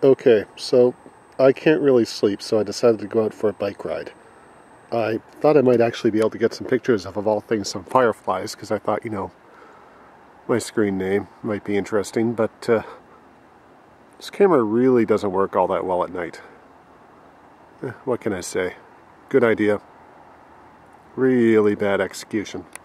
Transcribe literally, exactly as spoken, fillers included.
Okay, so I can't really sleep, so I decided to go out for a bike ride. I thought I might actually be able to get some pictures of, of all things, some fireflies, because I thought, you know, my screen name might be interesting, but uh, this camera really doesn't work all that well at night. Eh, what can I say? Good idea. Really bad execution.